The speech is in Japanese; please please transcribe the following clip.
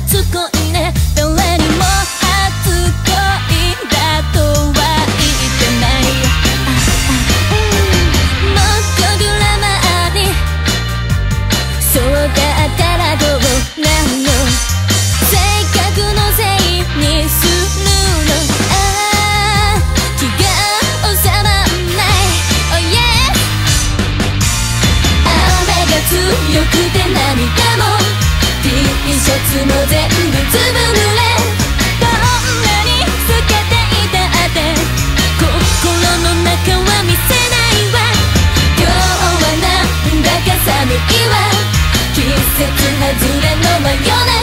初恋ね、誰にも初恋だとは言ってない。もっとグラマーに、そうだったらどうなの、性格のせいにするの。ああ気が収まんない、oh yeah。 雨が強くて涙も T シャツも全部ずぶ濡れ、どんなに透けていたって心の中は見せないわ。今日はなんだか寒いわ、季節外れの真夜中